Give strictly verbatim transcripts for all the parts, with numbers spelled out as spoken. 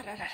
ららら。はい、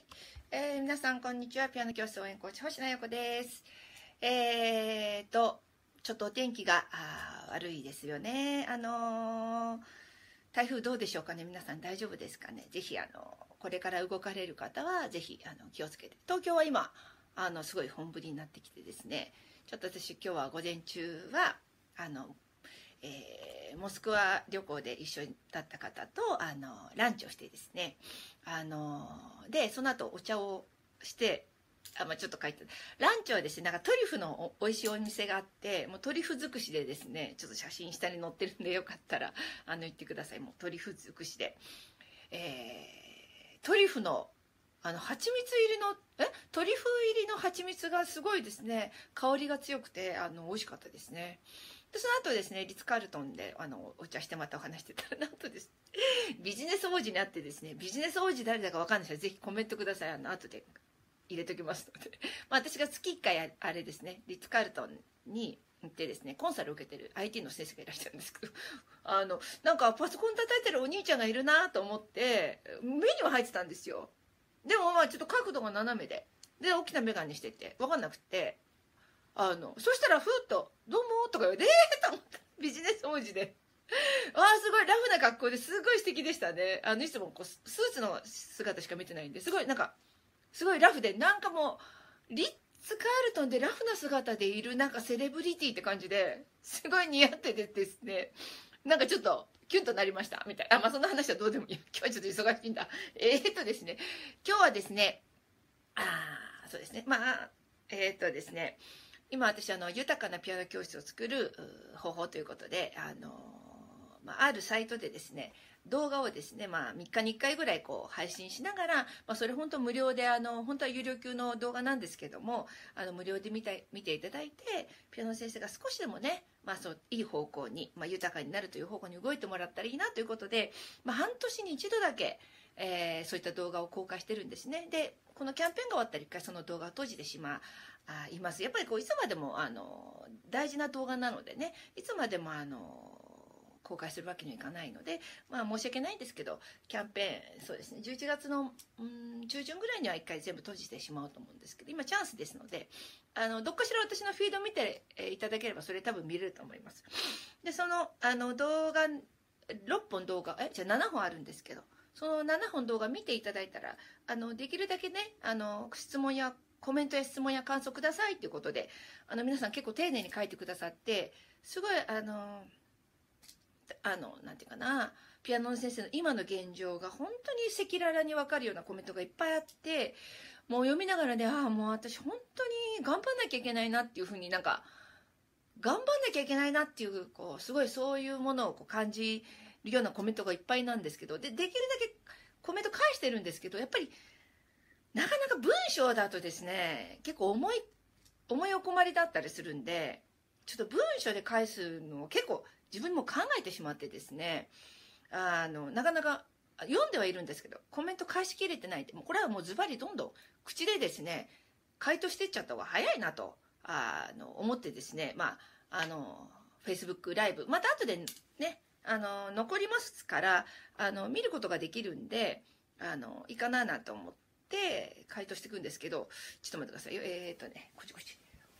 えー、皆さんこんにちは。ピアノ教室応援コーチ星名陽子です。えーとちょっとお天気が悪いですよね。あのー、台風どうでしょうかね。皆さん大丈夫ですかね。ぜひあのこれから動かれる方はぜひあの気をつけて。東京は今あのすごい本降りになってきてですね。ちょっと私今日は午前中はあのえー、モスクワ旅行で一緒だった方とあのランチをしてですね、あのでその後お茶をしてあ、まあ、ちょっと書いてランチはですね、なんかトリュフのおいしいお店があって、もうトリュフ尽くしでですね、ちょっと写真下に載ってるんでよかったらあの言ってください。もうトリュフ尽くしで、えー、トリュフのあの蜂蜜入りのえトリュフ入りの蜂蜜がすごいですね、香りが強くてあの美味しかったですね。でその後ですね、リッツ・カールトンであのお茶してまたお話してたら、なんとですね、ビジネス王子になってですね、ビジネス王子誰だか分かんない人はぜひコメントください。あの後で入れときますので、まあ、私が月いっかいあれですね、リッツ・カールトンに行ってですね、コンサルを受けてる アイティー の先生がいらっしゃるんですけど、あのなんかパソコン叩いてるお兄ちゃんがいるなと思って目には入ってたんですよ。でもまあちょっと角度が斜めでで大きな眼鏡してて分かんなくて、あのそしたらふっと「どうも」とか言われて「えー!」と思った。ビジネス王子でああすごいラフな格好ですごい素敵でしたね。あのいつもこうスーツの姿しか見てないんですごいなんかすごいラフで、なんかもうリッツ・カールトンでラフな姿でいるなんかセレブリティって感じですごい似合っててですね、なんかちょっとキュンとなりましたみたいな。あ、まあそんな話はどうでもいい。今日はちょっと忙しいんだ。えー、っとですね今日はですねああそうですねまあえー、っとですね今私あの豊かなピアノ教室を作る方法ということで、あの、まあ、あるサイトでですね動画をですね、まあ、みっかにいっかいぐらいこう配信しながら、まあ、それ本当無料であの本当は有料級の動画なんですけども、あの無料で見た見ていただいて、ピアノ先生が少しでもね、まあ、そういい方向に、まあ、豊かになるという方向に動いてもらったらいいなということで、まあ、半年に一度だけ、えー、そういった動画を公開してるんですね。でこのキャンペーンが終わったら一回その動画を閉じてしまうあいます。やっぱりこういつまでもあの大事な動画なのでね、いつまでもあの公開するわけにはいかないので、まあ申し訳ないんですけど、キャンペーンそうですねじゅういちがつのうん中旬ぐらいには一回全部閉じてしまおうと思うんですけど、今チャンスですので、あのどっかしら私のフィード見ていただければそれ多分見れると思います。でそのあの動画ろっぽん動画えじゃあななほんあるんですけど、そのななほん動画見ていただいたら、あのできるだけねあの質問やコメントや質問や感想くださいということで、あの皆さん結構丁寧に書いてくださって、すごいあのあのなんていうかな、ピアノの先生の今の現状が本当に赤裸々に分かるようなコメントがいっぱいあって、もう読みながらね、ああもう私本当に頑張んなきゃいけないなっていうふうに、なんか頑張んなきゃいけないなっていう、こうすごいそういうものをこう感じるようなコメントがいっぱいなんですけど、でできるだけコメント返してるんですけど、やっぱりなかなか文章だとですね結構重い思いおこまりだったりするんで、ちょっと文章で返すのを結構自分も考えてしまってですね、あのなかなか読んではいるんですけどコメント返しきれてないって、もうこれはもうズバリどんどん口でですね回答していっちゃった方が早いなとあの思ってですね、まああの Facebook ライブまた後でねあの残りますからあの見ることができるんで、あのいいかななんて思ってで回答していくんですけど、ちょっと待ってくださいよ。えー、っとねこっちこっち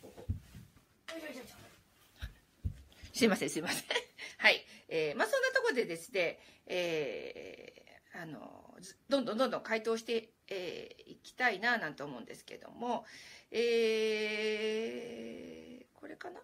すいませんすいませんはい、えー、まあそんなところでですね、えー、あのどんどんどんどん回答してい、えー、きたいななんて思うんですけども、えー、これかな。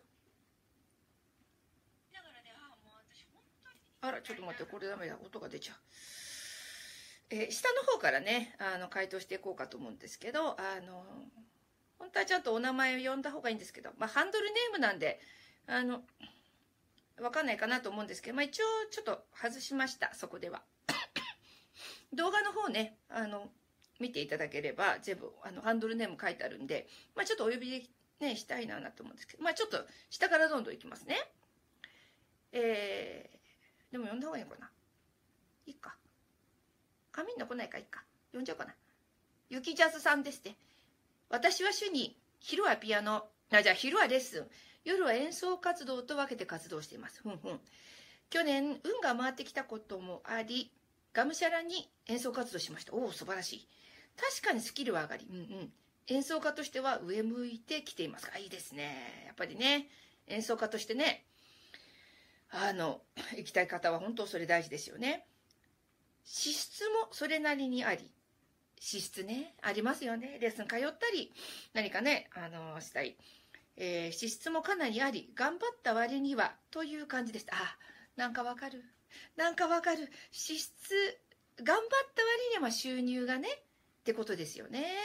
あらちょっと待って、これダメだ、音が出ちゃう。えー、下の方からねあの回答していこうかと思うんですけど、あの本当はちゃんとお名前を呼んだ方がいいんですけど、まあ、ハンドルネームなんであの分かんないかなと思うんですけど、まあ、一応ちょっと外しました。そこでは動画の方ねあの見ていただければ全部あのハンドルネーム書いてあるんで、まあ、ちょっとお呼びで、ね、したいなと思うんですけど、まあ、ちょっと下からどんどんいきますね。えー、でも呼んだ方がいいのかな。いいか、あ、みんな来ないか、いいか、呼んじゃおうかな。ゆきジャズさんですって。私は主に昼はピアノ、あ、じゃあ昼はレッスン、夜は演奏活動と分けて活動しています。ふんふん。去年運が回ってきたこともあり、 がむしゃらに演奏活動しました。おお、素晴らしい。確かにスキルは上がり、うんうん、演奏家としては上向いてきていますか。いいですね。やっぱりね、演奏家としてね、あの行きたい方は本当それ大事ですよね。資質もそれなりにあり、資質ね、ありますよね。レッスン通ったり何かね、あのしたい、えー、資質もかなりあり、頑張った割にはという感じでした。あ、なんかわかる、なんかわかる。資質頑張った割には収入がねってことですよね。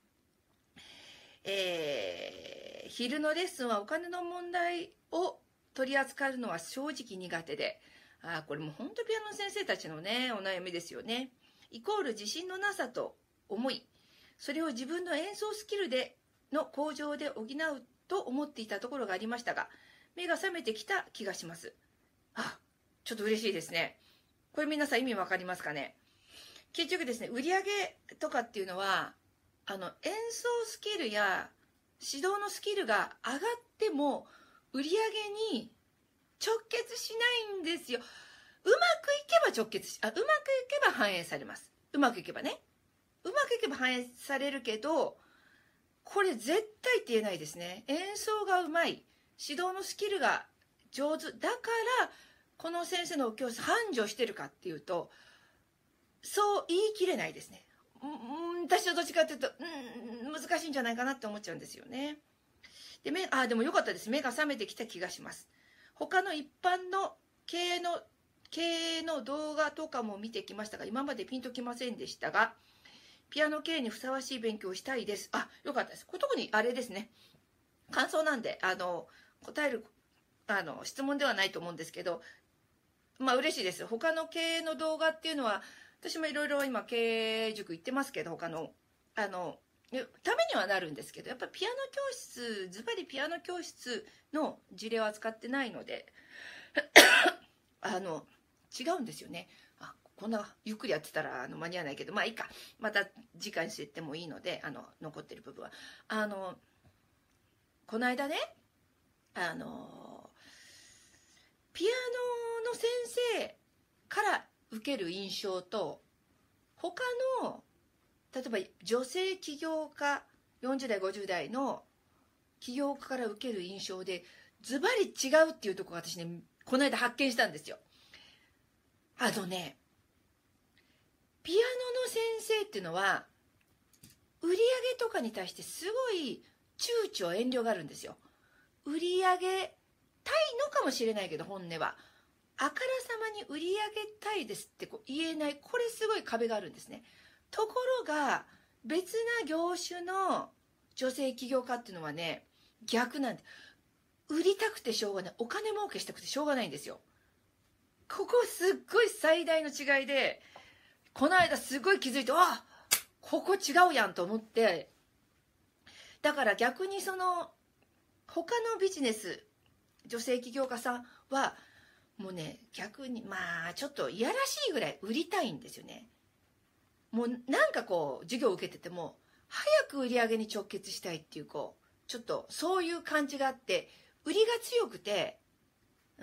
えー、昼のレッスンはお金の問題を取り扱うのは正直苦手で、あ、これも本当ピアノ先生たちのねお悩みですよね。イコール自信のなさと思い、それを自分の演奏スキルでの向上で補うと思っていたところがありましたが、目が覚めてきた気がします。あ、ちょっと嬉しいですね。これ皆さん意味わかりますかね。結局ですね、売り上げとかっていうのは、あの演奏スキルや指導のスキルが上がっても売り上げに直結しないんですよ。うまくいけば直結し、あ、うまくいけば反映されます。うまくいけばね。うまくいけば反映されるけど、これ絶対って言えないですね。演奏がうまい、指導のスキルが上手だからこの先生のお教室繁盛してるかっていうと、そう言い切れないですね。うん、私はどっちかっていうと、うん、難しいんじゃないかなって思っちゃうんですよね。で、目、あ、でもよかったです。目が覚めてきた気がします。他の一般の経営の、経営の動画とかも見てきましたが、今までピンときませんでしたが、ピアノ経営にふさわしい勉強をしたいです。あ、よかったです。これ特にあれですね。感想なんで、あの、答える、あの、質問ではないと思うんですけど、まあ嬉しいです。他の経営の動画っていうのは、私もいろいろ今経営塾行ってますけど、他の、あの、ためにはなるんですけど、やっぱりピアノ教室、ズバリピアノ教室の事例を扱ってないので、あの、違うんですよね。あ、こんなゆっくりやってたらあの間に合わないけど、まあいいか。また次回にしてってもいいので、あの、残ってる部分は。あの、この間ね、あの、ピアノの先生から受ける印象と、他の例えば女性起業家、よんじゅう代ごじゅう代の起業家から受ける印象でズバリ違うっていうところが私ね、この間発見したんですよ。あのね、ピアノの先生っていうのは売り上げとかに対してすごい躊躇遠慮があるんですよ。売り上げたいのかもしれないけど、本音はあからさまに売り上げたいですってこう言えない、これすごい壁があるんですね。ところが別な業種の女性起業家っていうのはね、逆なんで、売りたくてしょうがない、お金儲けしたくてしょうがないんですよ。ここすっごい最大の違いで、この間すごい気づいて、あ、ここ違うやんと思って、だから逆にその他のビジネス、女性起業家さんはもうね、逆にまあちょっといやらしいぐらい売りたいんですよね。もうなんかこう授業を受けてても早く売り上げに直結したいっていう、こうちょっとそういう感じがあって、売りが強くて、うん、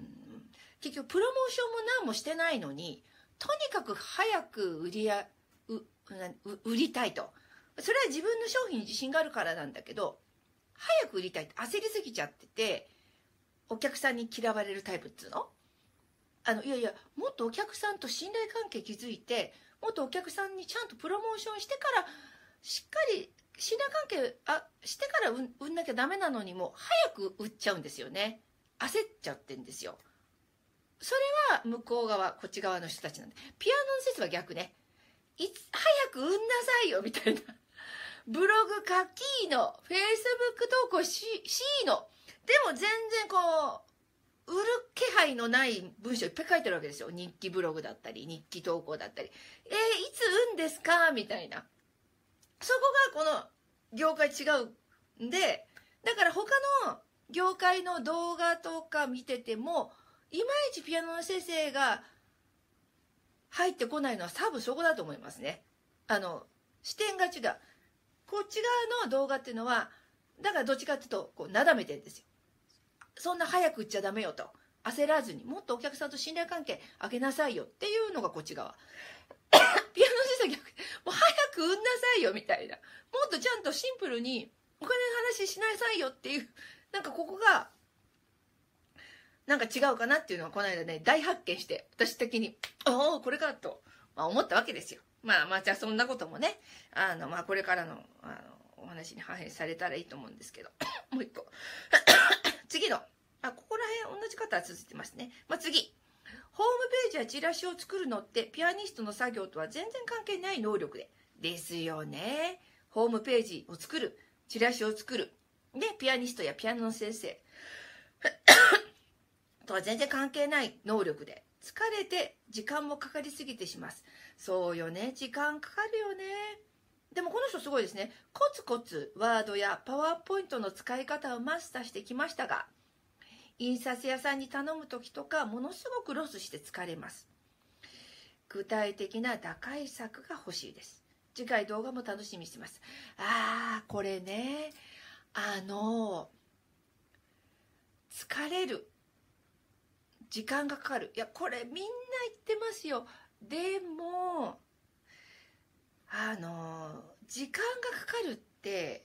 結局プロモーションも何もしてないのに、とにかく早く売りやうう売りたいと。それは自分の商品に自信があるからなんだけど、早く売りたいって焦りすぎちゃってて、お客さんに嫌われるタイプっつうの。あのいやいや、もっとお客さんと信頼関係築いて、もっとお客さんにちゃんとプロモーションしてから、しっかり信頼関係あしてから売売んなきゃダメなのにも早く売っちゃうんですよね。焦っちゃってんですよ。それは向こう側、こっち側の人たちなんで。ピアノの説は逆ね。いつ早く売んなさいよみたいな。ブログ書きの、フェイスブック投稿ししの。でも全然こう売る気配のない文章いっぱい書いてるわけですよ。日記ブログだったり日記投稿だったり、えー、いつ売んですかみたいな。そこがこの業界違うんで、だから他の業界の動画とか見ててもいまいちピアノの先生が入ってこないのは多分そこだと思いますね。あの視点が違う。こっち側の動画っていうのはだからどっちかっていうとこうなだめてるんですよ。そんな早く売っちゃダメよと、 焦らずに、もっとお客さんと信頼関係上げなさいよっていうのがこっち側。ピアノ先生逆に、もう早く売んなさいよみたいな。もっとちゃんとシンプルにお金の話しなさいよっていう、なんかここが、なんか違うかなっていうのはこの間ね、大発見して、私的に、おお、これかと、まあ、思ったわけですよ。まあまあ、じゃあそんなこともね、あの、まあこれからの、あの、お話に反映されたらいいと思うんですけど、もう一個。次の、あ、ここら辺同じ方は続いてますね。まあ次。ホームページやチラシを作るのってピアニストの作業とは全然関係ない能力で。ですよね。ホームページを作る、チラシを作る。で、ピアニストやピアノの先生とは全然関係ない能力で。疲れて時間もかかりすぎてします。そうよね。時間かかるよね。でもこの人すごいですね。コツコツワードやパワーポイントの使い方をマスターしてきましたが、印刷屋さんに頼む時とかものすごくロスして疲れます。具体的な打開策が欲しいです。次回動画も楽しみにしてます。あーこれね、あの疲れる、時間がかかる、いやこれみんな言ってますよ。でもあの時間がかかるって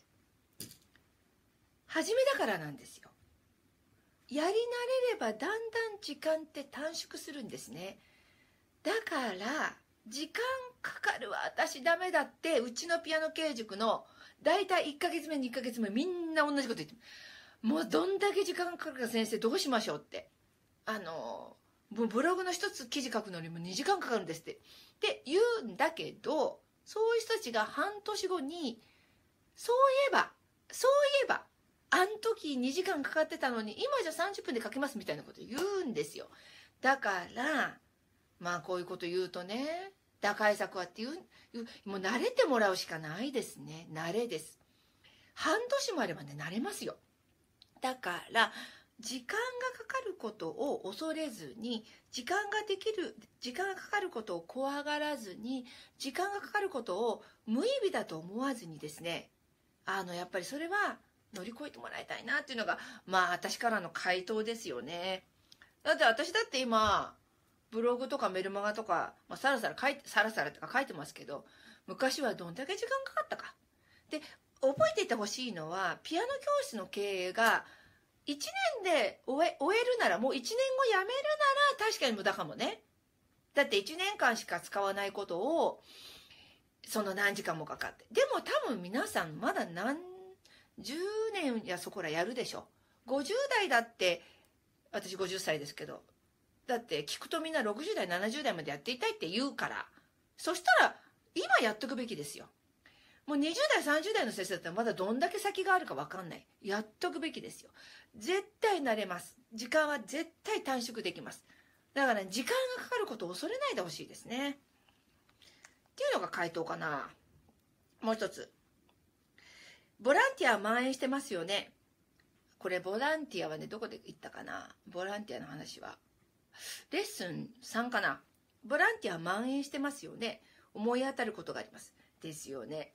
初めだからなんですよ。やり慣れればだんだん時間って短縮するんですね。だから時間かかるわ、私ダメだって、うちのピアノ系塾のだいたいいっかげつめにかげつめみんな同じこと言って、もうどんだけ時間かかるか先生どうしましょうって、あのもうブログの一つ記事書くのにもにじかんかかるんですってって言うんだけど、そういう人たちが半年後にそういえばそういえばあん時にじかんかかってたのに今じゃさんじゅっぷんで書けますみたいなこと言うんですよ。だからまあこういうこと言うとね、打開策はっていう、もう慣れてもらうしかないですね。慣れです。半年もあればね、慣れますよ。だから時間がかかることを恐れずに、時間ができる時間がかかることを怖がらずに、時間がかかることを無意味だと思わずにですね、あのやっぱりそれは乗り越えてもらいたいなっていうのがまあ私からの回答ですよね。だって私だって今ブログとかメルマガとか、まあ、さらさら書いてさらさらとか書いてますけど、昔はどんだけ時間かかったかで覚えていてほしいのは、ピアノ教室の経営がいちねんで終え終えるなら、もういちねんごやめるなら確かに無駄かもね。だっていちねんかんしか使わないことをその何時間もかかって、でも多分皆さんまだ何じゅうねんやそこらやるでしょ。ごじゅう代だって、私ごじゅっさいですけど、だって聞くとみんなろくじゅう代ななじゅう代までやっていたいって言うから、そしたら今やっとくべきですよ。もうにじゅう代さんじゅう代の先生だったらまだどんだけ先があるか分かんない。やっとくべきですよ。絶対慣れます。時間は絶対短縮できます。だから、ね、時間がかかることを恐れないでほしいですね。っていうのが回答かな。もう一つ、ボランティア蔓延してますよね。これボランティアはね、どこで言ったかな。ボランティアの話はレッスンさんかな。ボランティア蔓延してますよね。思い当たることがありますですよね。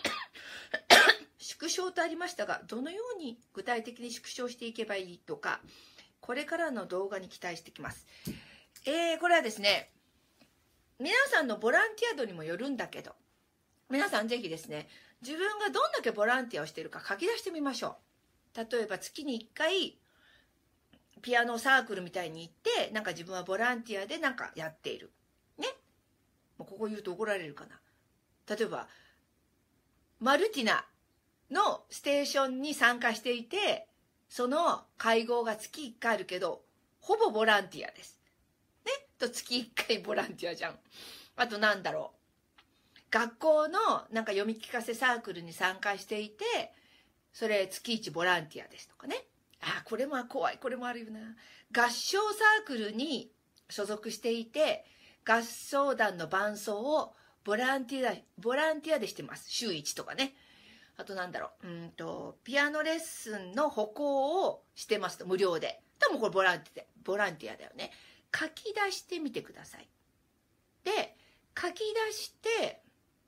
縮小とありましたが、どのように具体的に縮小していけばいいとか、これからの動画に期待してきます。えー、これはですね、皆さんのボランティア度にもよるんだけど、皆さんぜひですね、自分がどんだけボランティアをしているか書き出してみましょう。例えば月にいっかいピアノサークルみたいに行って、なんか自分はボランティアでなんかやっているね。もうここ言うと怒られるかな。例えばマルティナのステーションに参加していて、その会合が月いっかいあるけどほぼボランティアですね。と月いっかいボランティアじゃん。あとなんだろう、学校のなんか読み聞かせサークルに参加していて、それ月いちボランティアですとかね。あ、これも怖い、これもあるよな。合唱サークルに所属していて、合唱団の伴奏をボランティアボランティアでしてます。週いちとかね。あとなんだろう、うんとピアノレッスンの歩行をしてますと、無料で。多分これボランティアボランティアだよね。書き出してみてください。で書き出して、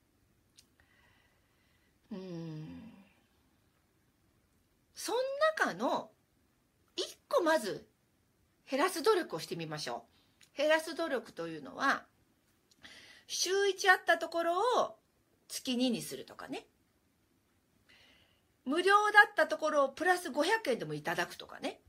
うーんその中のいっこまず減らす努力をしてみましょう。減らす努力というのは、週いちあったところを月ににするとかね。無料だったところをプラスごひゃくえんでもいただくとかね。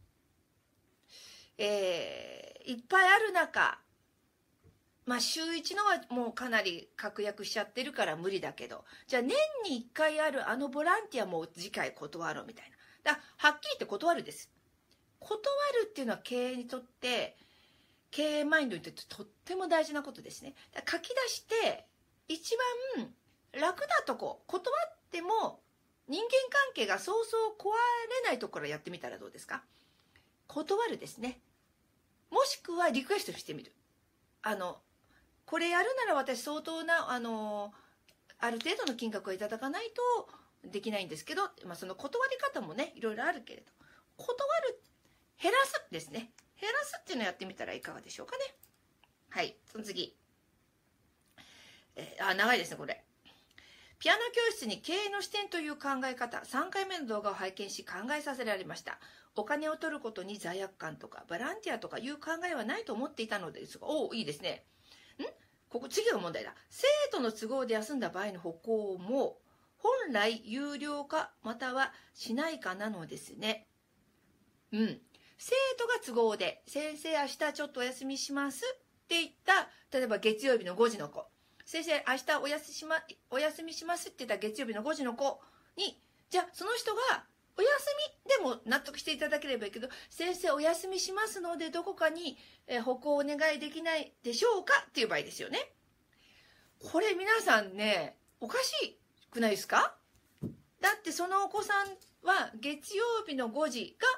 えー、いっぱいある中、まあ週いちのはもうかなり確約しちゃってるから無理だけど、じゃあ年にいっかいあるあのボランティアも次回断ろうみたいな。だはっきり言って断るです。断るっていうのは経営にとって、経営マインドにとってとっても大事なことですね。だ書き出して一番楽なとこ、断っても人間関係がそうそう壊れないところやってみたらどうですか？断るですね。もしくはリクエストしてみる。あのこれやるなら私相当なあのある程度の金額をいただかないとできないんですけど、まあ、その断り方もねいろいろあるけれど、断る、減らすですね。減らすっていうのをやってみたらいかがでしょうかね。はい、その次、えー、あ長いですねこれ。ピアノ教室に経営の視点という考え方、さんかいめの動画を拝見し考えさせられました。お金を取ることに罪悪感とかボランティアとかいう考えはないと思っていたのですが、おお、いいですね。んここ次が問題だ。生徒の都合で休んだ場合の歩行も本来有料化またはしないかなのですね。うん。生徒が都合で先生明日ちょっとお休みしますって言った、例えば月曜日のごじの子、先生明日お休みしま、お休みしますって言った月曜日のごじの子に、じゃあその人がお休みでも納得していただければいいけど、先生お休みしますのでどこかに歩行お願いできないでしょうかっていう場合ですよね。これ皆さんね、おかしくないですか？だってそのお子さんは月曜日のごじが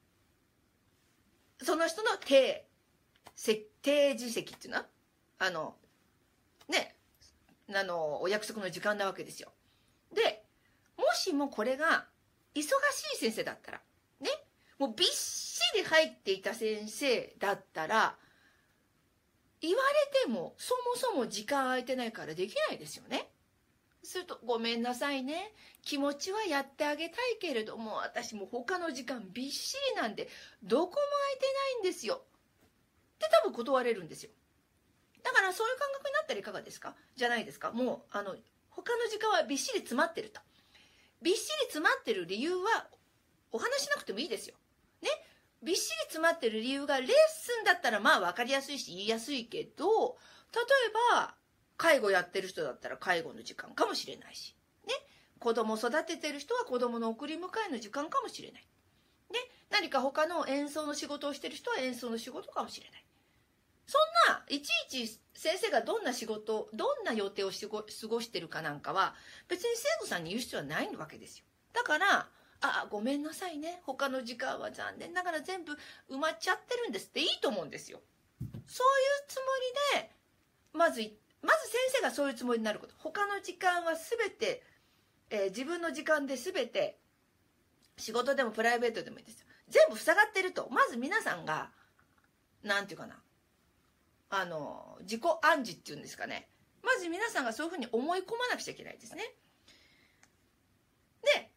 その人の定定時席っていうのはあのねあのお約束の時間なわけですよ。でもしもこれが忙しい先生だったらね、もうびっしり入っていた先生だったら言われてもそもそも時間空いてないからできないですよね。するとごめんなさいね、気持ちはやってあげたいけれども私も他の時間びっしりなんでどこも空いてないんですよって多分断れるんですよ。だからそういう感覚になったらいかがですか？じゃないですか。もうあの他の時間はびっしり詰まってると。びっしり詰まってる理由はお話しなくてもいいですよ。ね。びっしり詰まってる理由がレッスンだったらまあ分かりやすいし言いやすいけど、例えば介護やってる人だったら介護の時間かもしれないし、ね。子供育ててる人は子供の送り迎えの時間かもしれない。ね。何か他の演奏の仕事をしてる人は演奏の仕事かもしれない。そんないちいち先生がどんな仕事、どんな予定を過ごしてるかなんかは別に生徒さんに言う必要はないわけですよ。だからあごめんなさいね、他の時間は残念ながら全部埋まっちゃってるんですっていいと思うんですよ。そういうつもりでまずまず先生がそういうつもりになること。他の時間は全て、えー、自分の時間で全て仕事でもプライベートでもいいですよ。全部塞がってるとまず皆さんがなんていうかな、あの自己暗示っていうんですかね。まず皆さんがそういうふうに思い込まなくちゃいけないですね。で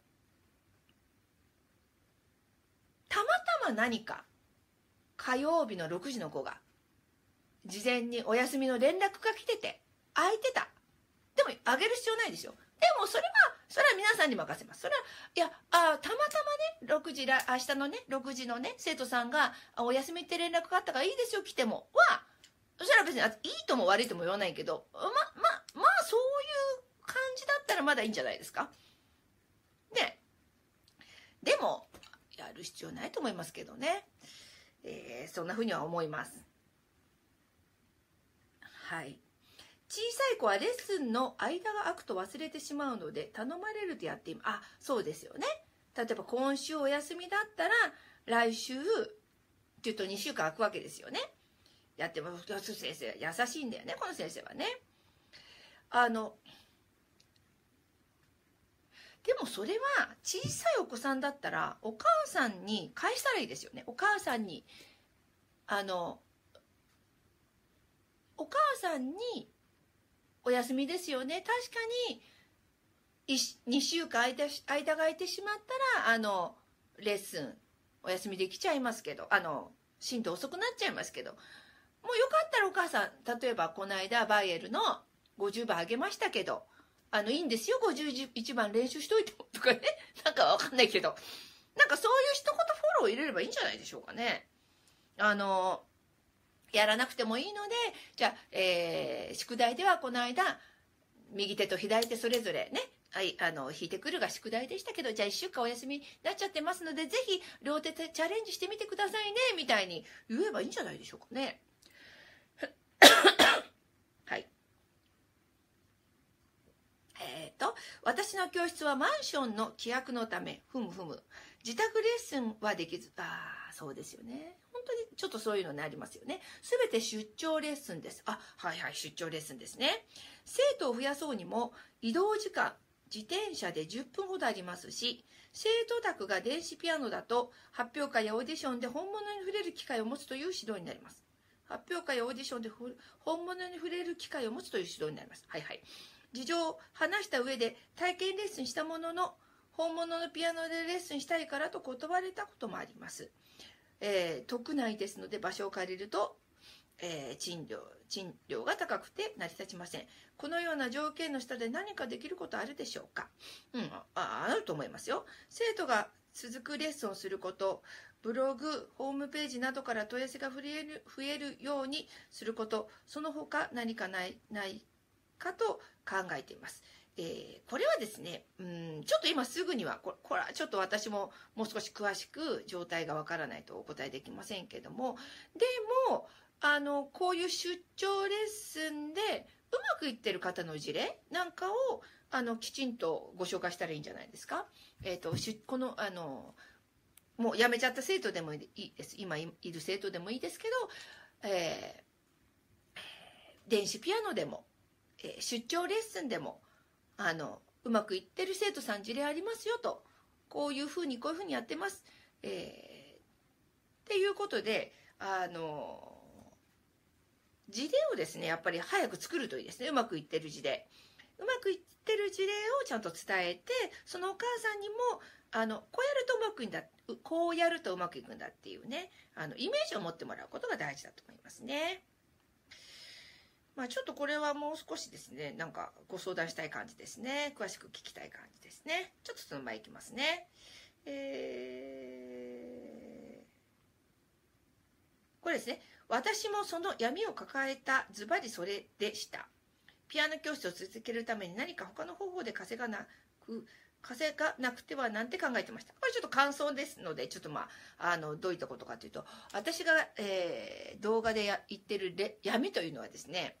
たまたま何か火曜日のろくじの子が事前にお休みの連絡が来てて空いてた。でもあげる必要ないですよ。でもそれはそれは皆さんに任せます。それはいやあたまたまねろくじら明日のねろくじのね生徒さんがお休みって連絡があったからいいですよ来てもはそしたら別にいいとも悪いとも言わないけど、まままあそういう感じだったらまだいいんじゃないですか。ね。でもやる必要ないと思いますけどね。えー、そんなふうには思います。はい。小さい子はレッスンの間が空くと忘れてしまうので頼まれるとやっています。あ、そうですよね。例えば今週お休みだったら来週っていうとにしゅうかん空くわけですよね。やっても先生優しいんだよねこの先生はね。あのでもそれは小さいお子さんだったらお母さんに返したらいいですよね。お母さんにあのお母さんにお休みですよね、確かににしゅうかん間間が空いてしまったらあのレッスンお休みできちゃいますけど、あの進度遅くなっちゃいますけど、もうよかったらお母さん、例えばこの間バイエルのごじゅうばんあげましたけど、あのいいんですよ、ごじゅういちばん練習しといてもとかね、なんかわかんないけど、なんかそういう一言フォローを入れればいいんじゃないでしょうかね。あのやらなくてもいいので、じゃあ、えー、宿題ではこの間右手と左手それぞれね、はい、あの引いてくるが宿題でしたけど、じゃあいっしゅうかんお休みになっちゃってますので、ぜひ両手でチャレンジしてみてくださいねみたいに言えばいいんじゃないでしょうかね。はい。えーと、私の教室はマンションの規約のため、ふむふむ。自宅レッスンはできず、ああ、そうですよね。本当にちょっとそういうのになりますよね。すべて出張レッスンです。あ、はいはい、出張レッスンですね。生徒を増やそうにも、移動時間、自転車でじゅっぷんほどありますし、生徒宅が電子ピアノだと、発表会やオーディションで本物に触れる機会を持つという指導になります。発表会やオーディションで本物に触れる機会を持つという指導になります。はいはい。事情を話した上で体験レッスンしたものの、本物のピアノでレッスンしたいからと断れたこともあります。えー、特内ですので場所を借りると、えー、賃料、賃料が高くて成り立ちません。このような条件の下で何かできることあるでしょうか。うん、あ、あると思いますよ。生徒が続くレッスンをすること、ブログ、ホームページなどから問い合わせが増える、増えるようにすること、その他何かない、ないかと考えています。えー、これはですね、うん、ちょっと今すぐにはこれ、これはちょっと私ももう少し詳しく状態がわからないとお答えできませんけども、でもあのこういう出張レッスンでうまくいってる方の事例なんかをあのきちんとご紹介したらいいんじゃないですか。えーと、このあのもう辞めちゃった生徒でもいいです。今いる生徒でもいいですけど、えー、電子ピアノでも出張レッスンでもあのうまくいってる生徒さん事例ありますよと、こういうふうにこういうふうにやってます、えー、っていうことであの事例をですねやっぱり早く作るといいですね。うまくいってる事例うまくいってる事例をちゃんと伝えて、そのお母さんにもあのこうやるとうまくいくんだ、こうやるとうまくいくんだっていうね、あのイメージを持ってもらうことが大事だと思いますね。まあ、ちょっとこれはもう少しですね、なんかご相談したい感じですね。詳しく聞きたい感じですね。ちょっとその前いきますね。えー、これですね。私もその闇を抱えたズバリそれでした。ピアノ教室を続けるために何か他の方法で稼がなく、稼がなくてはなんて考えてました。これちょっと感想ですので、ちょっとまあ、あの、どういったことかというと、私が、えー、動画でや言ってるれ闇というのはですね、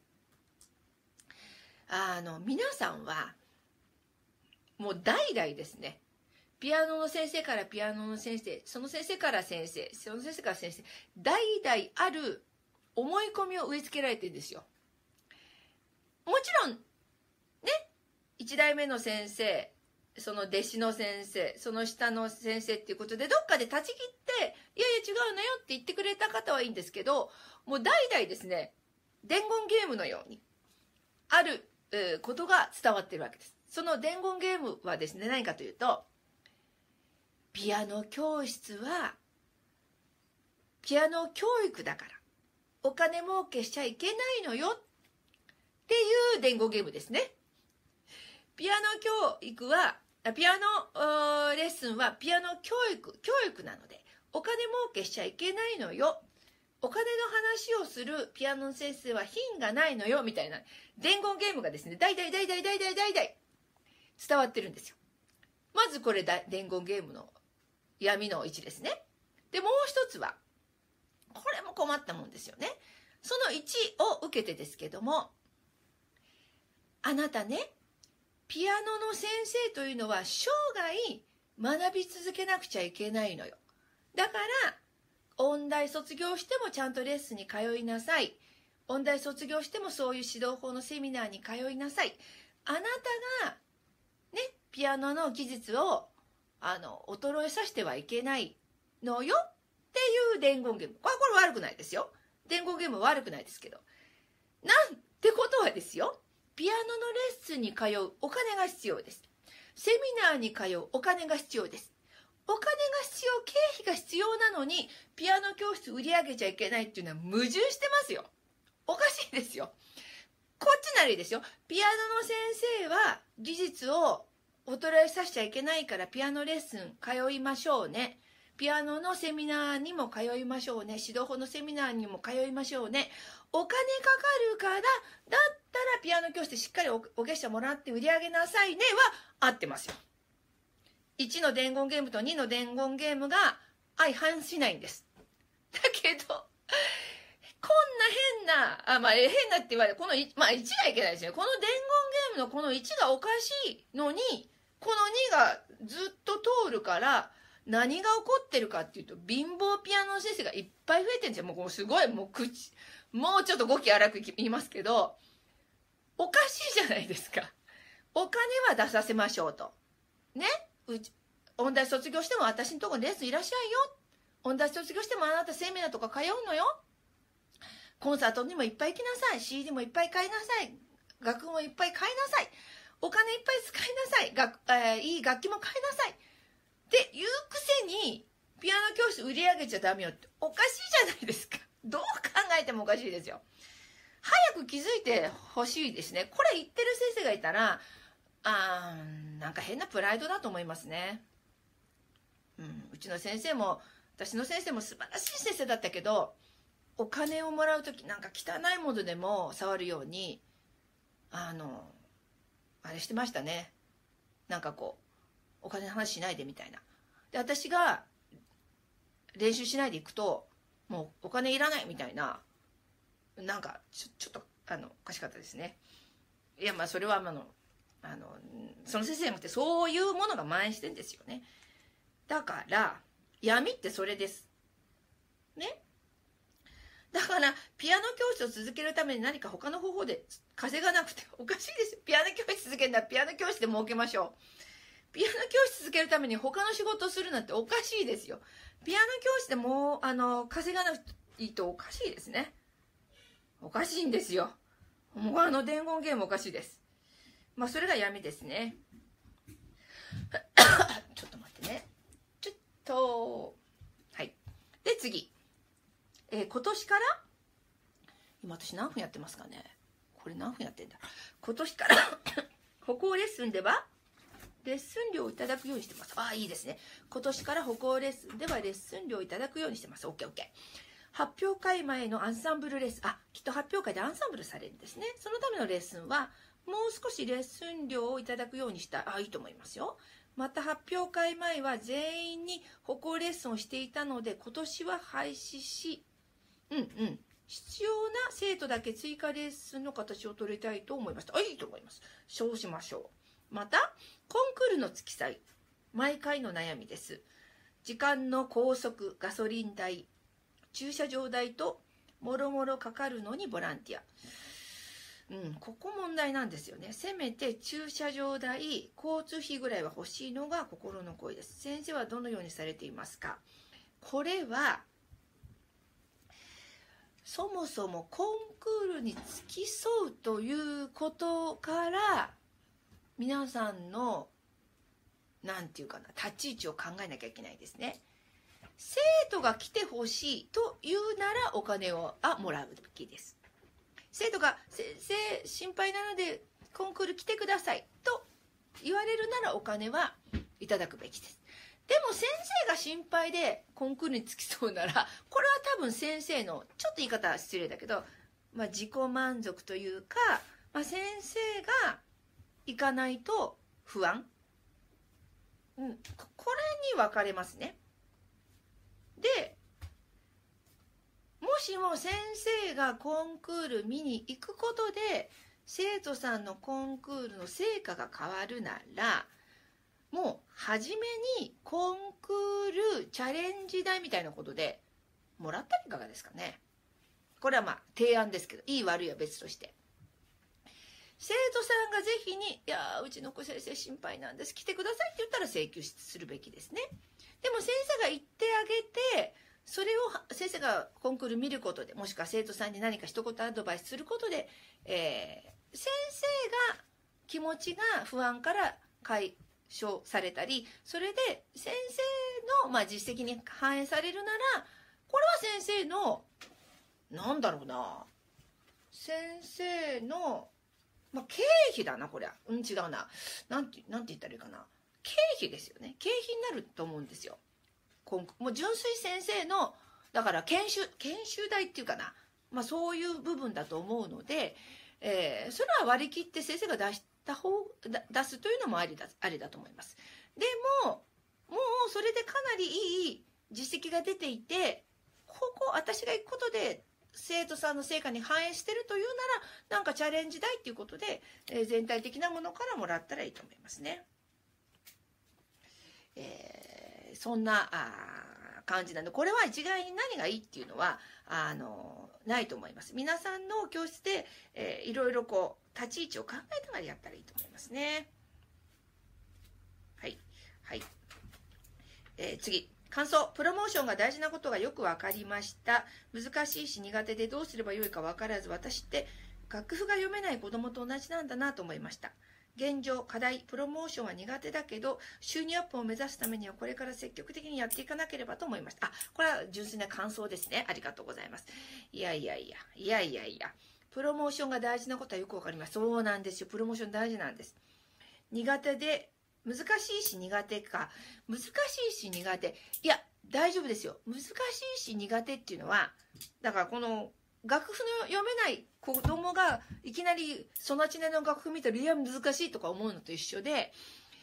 あの皆さんはもう代々ですね、ピアノの先生からピアノの先生、その先生から先生、その先生から先生、代々ある思い込みを植え付けられてるんですよ。もちろんね、一代目の先生、その弟子の先生、その下の先生っていうことでどっかで断ち切っていやいや違うのよって言ってくれた方はいいんですけど、もう代々ですね、伝言ゲームのようにあることが伝わってるわけです。その伝言ゲームはですね、何かというと、ピアノ教室はピアノ教育だからお金儲けしちゃいけないのよっていう伝言ゲームですね。ピアノ教育はピアノレッスンはピアノ教育教育なのでお金儲けしちゃいけないのよ、お金の話をするピアノの先生は品がないのよみたいな伝言ゲームがですね、代々代々代々代々伝わってるんですよ。まずこれ伝言ゲームの闇のいちですね。でもう一つはこれも困ったもんですよね。そのいちを受けてですけども、あなたね、ピアノの先生というのは生涯学び続けなくちゃいけないのよ。だから音大卒業してもちゃんとレッスンに通いなさい。音大卒業してもそういう指導法のセミナーに通いなさい。あなたがね、ピアノの技術をあの衰えさせてはいけないのよっていう伝言ゲーム。これこれ悪くないですよ。伝言ゲーム悪くないですけど。なんてことはですよ、ピアノのレッスンに通うお金が必要です。セミナーに通うお金が必要です。 お金が必要、経費が必要なのにピアノ教室売り上げちゃいけないっていうのは矛盾してますよ。おかしいですよ。こっちならいいですよ。ピアノの先生は技術を衰えさせちゃいけないからピアノレッスン通いましょうね。ピアノのセミナーにも通いましょうね。指導法のセミナーにも通いましょうね。お金かかるから、だったらピアノ教室しっかり お, お月謝もらって売り上げなさいねは合ってますよ。いちの伝言ゲームとにの伝言ゲームが相反しないんです。だけど、こんな変な、あ、まあ変なって言われる、このいち、まあいちがいけないですよ。この伝言ゲームのこのいちがおかしいのに、このにがずっと通るから、何が起こってるかっていうと、貧乏ピアノの先生がいっぱい増えてるんですよ。もうこうすごい、もう口、もうちょっと語気荒く言いますけど、おかしいじゃないですか。お金は出させましょうと。ね。うち音大卒業しても私のところにレッスンいらっしゃいよ。音大卒業してもあなたセミナーとか通うのよ。コンサートにもいっぱい行きなさい。シーディー もいっぱい買いなさい。楽譜もいっぱい買いなさい。お金いっぱい使いなさい。楽、えー、いい楽器も買いなさい。っていうくせに、ピアノ教室売り上げちゃダメよっておかしいじゃないですか。どう考えてもおかしいですよ。早く気づいてほしいですね。これ言ってる先生がいたら、あー、なんか変なプライドだと思いますね。うん、うちの先生も、私の先生も素晴らしい先生だったけど、お金をもらうときなんか汚いものでも触るように、あの、あれしてましたね。なんかこう、お金の話しないでみたいな。で、私が練習しないでいくと、もうお金いらないみたいな、なんかちょ、ちょっと、あの、おかしかったですね。いや、まあそれはあの、あの、その先生じゃなくてそういうものが蔓延してんですよね。だから、闇ってそれです。ね。だから、ピアノ教室を続けるために何か他の方法で稼がなくておかしいですよ。ピアノ教室続けるならピアノ教室で儲けましょう。ピアノ教室続けるために他の仕事をするなんておかしいですよ。ピアノ教室でもう、あの、稼がなくていいとおかしいですね。おかしいんですよ。もうあの伝言ゲームおかしいです。まあ、それが闇ですね。ちょっと待ってね。ちょっと、はい。で、次。えー、今年から今私何分やってますかね。これ何分やってんだ。今年から歩行レッスンではレッスン料をいただくようにしてます。ああ、いいですね。今年から歩行レッスンではレッスン料をいただくようにしてます。オッケーオッケー。発表会前のアンサンブルレッスン。あ、きっと発表会でアンサンブルされるんですね。そのためのレッスンはもう少しレッスン料をいただくようにした。ああ、いいと思いますよ。また発表会前は全員に歩行レッスンをしていたので、今年は廃止し、うんうん。必要な生徒だけ追加レッスンの形を取りたいと思いました。あ、いいと思います。そうしましょう。また、コンクールの付き添い。毎回の悩みです。時間の拘束、ガソリン代、駐車場代と、もろもろかかるのにボランティア。うん、ここ問題なんですよね。せめて駐車場代、交通費ぐらいは欲しいのが心の声です。先生はどのようにされていますか？これは、そもそもコンクールに付き添うということから皆さんのなんていうかな立ち位置を考えなきゃいけないですね。生徒が来てほしいというならお金をあもらうべきです。生徒が先生心配なのでコンクール来てくださいと言われるならお金はいただくべきです。でも先生が心配でコンクールに付き添うならこれは多分先生のちょっと言い方は失礼だけど、まあ、自己満足というか、まあ、先生が行かないと不安、うん、これに分かれますね。でもしも先生がコンクール見に行くことで生徒さんのコンクールの成果が変わるならもう初めにコンクールチャレンジ代みたいなことでもらったらいかがですかね。これはまあ提案ですけど、いい悪いは別として生徒さんがぜひに「いやうちの子先生心配なんです来てください」って言ったら請求するべきですね。でも先生が言ってあげてそれを先生がコンクール見ることでもしくは生徒さんに何か一言アドバイスすることで、えー、先生が気持ちが不安から解消されたりそれで先の、まあ、実績に反映されるなら、これは先生の、なんだろうな、先生の、まあ、経費だな、これは。うん、違うな。なんて、なんて言ったらいいかな。経費ですよね。経費になると思うんですよ。もう純粋先生の、だから研修、研修代っていうかな。まあ、そういう部分だと思うので、えー、それは割り切って先生が出した方、出すというのもありだ、ありだと思います。でも、もうそれでかなりいい実績が出ていて、ここ、私が行くことで、生徒さんの成果に反映してるというなら、なんかチャレンジ代っていうことで、えー、全体的なものからもらったらいいと思いますね。えー、そんなあ感じなので、これは一概に何がいいっていうのは、あの、ないと思います。皆さんの教室で、えー、いろいろこう、立ち位置を考えながらやったらいいと思いますね。はい。はい。えー、次。感想。プロモーションが大事なことがよくわかりました。難しいし苦手でどうすればよいかわからず、私って楽譜が読めない子供と同じなんだなと思いました。現状、課題、プロモーションは苦手だけど、収入アップを目指すためにはこれから積極的にやっていかなければと思いました。あ、これは純粋な感想ですね。ありがとうございます。いやいやいや、いやいやいや。プロモーションが大事なことはよくわかります。そうなんですよ。プロモーション大事なんです。苦手で、難しいし苦手か。難しいし苦手。いや、大丈夫ですよ。難しいし苦手っていうのは、だからこの、楽譜の読めない子供がいきなりそのちねの楽譜見たらいや難しいとか思うのと一緒で、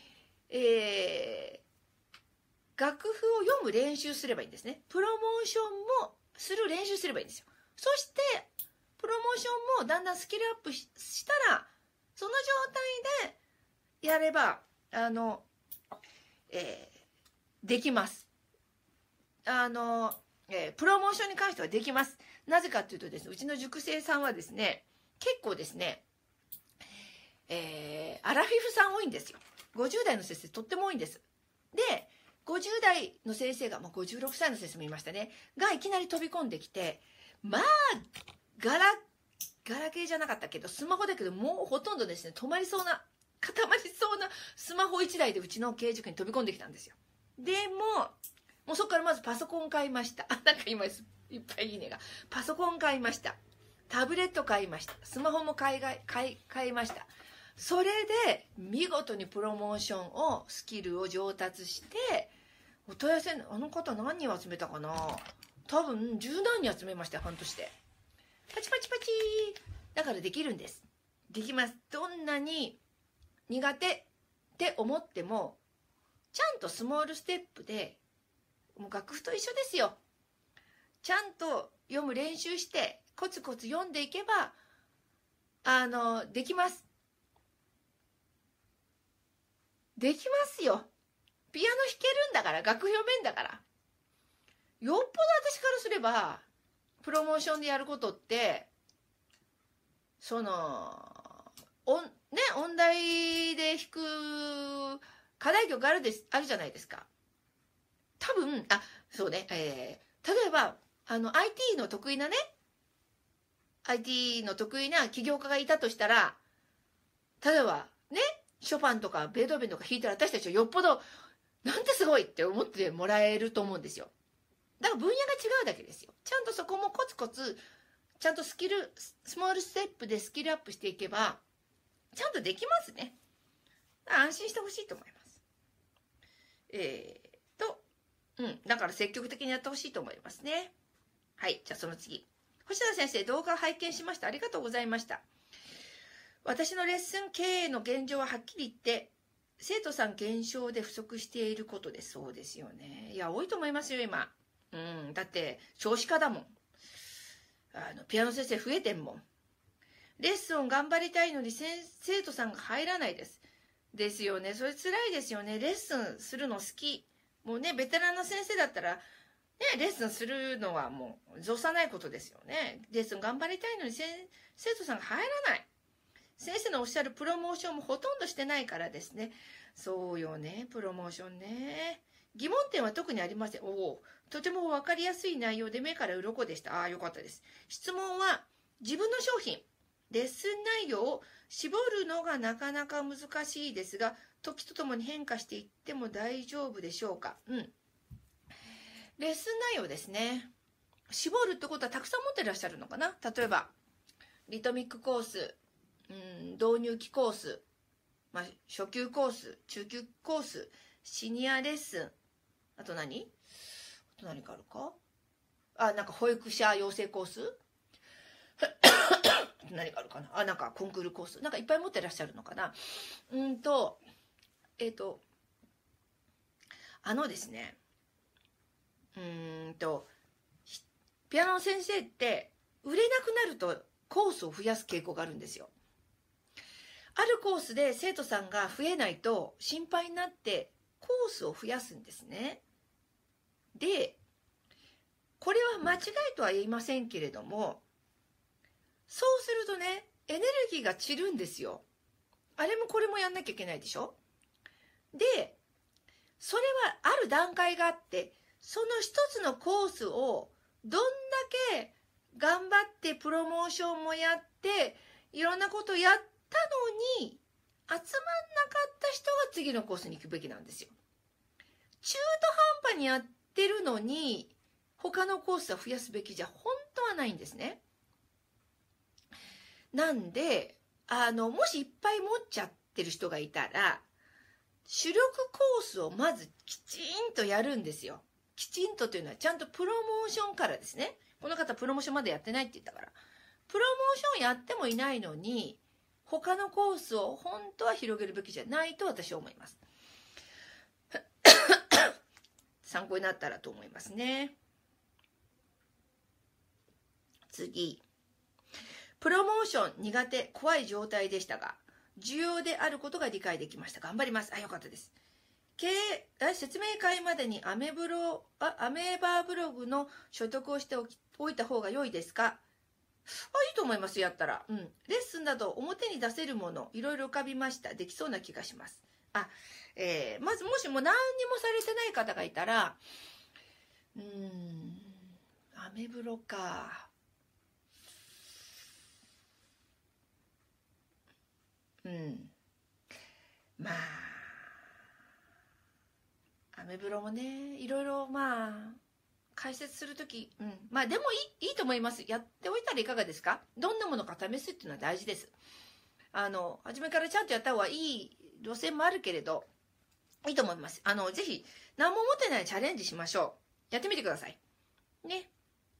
えー、楽譜を読む練習すればいいんですね。プロモーションもする練習すればいいんですよ。そしてプロモーションもだんだんスキルアップしたら、その状態でやればあの、えー、できます。あのえー、プロモーションに関してはできます。なぜかというとですね、うちの塾生さんはですね、結構ですね、えー、アラフィフさん多いんですよ。ごじゅう代の先生とっても多いんです。で、ごじゅう代の先生が、もうごじゅうろくさいの先生もいましたね、がいきなり飛び込んできて、まあ、ガラ、ガラケーじゃなかったけど、スマホだけど、もうほとんどですね、止まりそうな、固まりそうなスマホいちだいでうちの経営塾に飛び込んできたんですよ。でも、もうそこからまずパソコン買いました。あ、なんか今いっぱいいいねが。パソコン買いました。タブレット買いました。スマホも買い買い買いました。それで見事にプロモーションをスキルを上達して、お問い合わせあの方何人集めたかな。多分十何人集めましたよ、半年で。パチパチパチ。だからできるんです。できます。どんなに苦手って思っても、ちゃんとスモールステップで、もう楽譜と一緒ですよ。ちゃんと読む練習してコツコツ読んでいけばあのできます。できますよ。ピアノ弾けるんだから、楽譜読めんだから。よっぽど私からすればプロモーションでやることってその音ね音大で弾く課題曲あるですあるじゃないですか。多分あそうね、えー、例えばあの アイティー の得意なね アイティー の得意な起業家がいたとしたら、例えばねショパンとかベートーベンとか弾いたら私たちはよっぽどなんてすごいって思ってもらえると思うんですよ。だから分野が違うだけですよ。ちゃんとそこもコツコツちゃんとスキルスモールステップでスキルアップしていけばちゃんとできますね。安心してほしいと思います。えー、とうん、だから積極的にやってほしいと思いますね。はい、じゃあその次。星野先生、動画を拝見しました。ありがとうございました。私のレッスン経営の現状ははっきり言って、生徒さん減少で不足していることです。そうですよね。いや、多いと思いますよ、今。うん、だって、少子化だもん。あの、ピアノ先生増えてんもん。レッスンを頑張りたいのに生徒さんが入らないです。ですよね。それ辛いですよね。レッスンするの好き。もうね、ベテランの先生だったら、ね、レッスンするのはもう、造さないことですよね。レッスン頑張りたいのに生徒さんが入らない。先生のおっしゃるプロモーションもほとんどしてないからですね。そうよね、プロモーションね。疑問点は特にありません。おお、とても分かりやすい内容で目から鱗でした。ああ、よかったです。質問は、自分の商品、レッスン内容を絞るのがなかなか難しいですが、時とともに変化していっても大丈夫でしょうか。うん。 レッスン内容ですね。絞るってことはたくさん持ってらっしゃるのかな。例えばリトミックコース、うん、導入期コース、まあ、初級コース、中級コース、シニアレッスン、あと何あと何かあるか。あ、なんか保育者養成コース何かあるかな。あ、なんかコンクールコース、なんかいっぱい持ってらっしゃるのかな。うんとえっ、ー、とあのですね、うーんとピアノの先生って売れなくなるとコースを増やす傾向があるんですよ。あるコースで生徒さんが増えないと心配になってコースを増やすんですね。で、これは間違いとは言いませんけれども、そうするとね、エネルギーが散るんですよ。あれもこれもやんなきゃいけないでしょ。で、それはある段階があって、その一つのコースをどんだけ頑張ってプロモーションもやっていろんなことやったのに集まんなかった人が次のコースに行くべきなんですよ。中途半端にやってるのに他のコースは増やすべきじゃ本当はないんですね。なんであのもしいっぱい持っちゃってる人がいたら、主力コースをまずきちんとやるんですよ。きちんとというのはちゃんとプロモーションからですね。この方プロモーションまでやってないって言ったから、プロモーションやってもいないのに他のコースを本当は広げるべきじゃないと私は思います。参考になったらと思いますね。次、プロモーション苦手怖い状態でしたが重要であることが理解できました。頑張ります。あ、よかったです。経営説明会までにアメブロあアメーバーブログの所得をしておきおいた方が良いですか。あ、いいと思います。やったら、うん、レッスンなど表に出せるものいろいろ浮かびました。できそうな気がします。あ、えー、まずもしも何にもされてない方がいたら、うーんアメブロか、うんまあアメブロもね、いろいろまあ解説するとき、うん、まあでもいいいいと思います。やっておいたらいかがですか。どんなものか試すっていうのは大事です。あの初めからちゃんとやった方がいい路線もあるけれど、いいと思います。あのぜひ何も持ってないチャレンジしましょう。やってみてくださいね。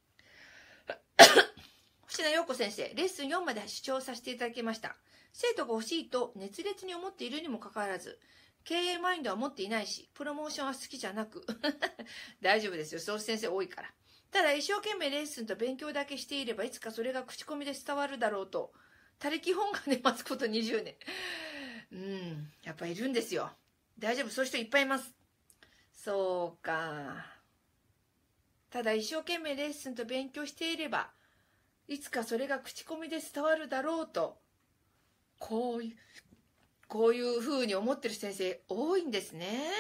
星名陽子先生、レッスンよんまで視聴させていただきました。生徒が欲しいと熱烈に思っているにもかかわらず、経営マインドは持っていないし、プロモーションは好きじゃなく大丈夫ですよ、そういう先生多いから。ただ一生懸命レッスンと勉強だけしていればいつかそれが口コミで伝わるだろうと、他力本願で待つことにじゅうねん。うんやっぱいるんですよ。大丈夫、そういう人いっぱいいます。そうか。ただ一生懸命レッスンと勉強していればいつかそれが口コミで伝わるだろうと、こういうこういうふうに思ってる先生多いんですね。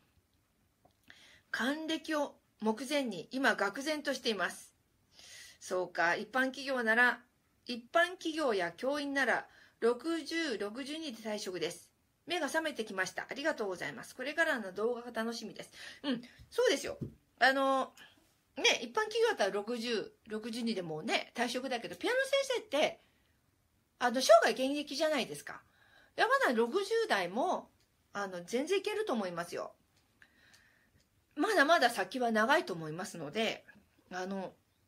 還暦を目前に今愕然としています。そうか、一般企業なら一般企業や教員ならろくじゅう、ろくじゅうにで退職です。目が覚めてきました。ありがとうございます。これからの動画が楽しみです。うん、そうですよ。あのね、一般企業だったらろくじゅう、ろくじゅうにでもうね退職だけど、ピアノ先生ってあの生涯現役じゃないですか。いや、まだろくじゅう代もあの全然いけると思いますよ。まだまだ先は長いと思いますので、あの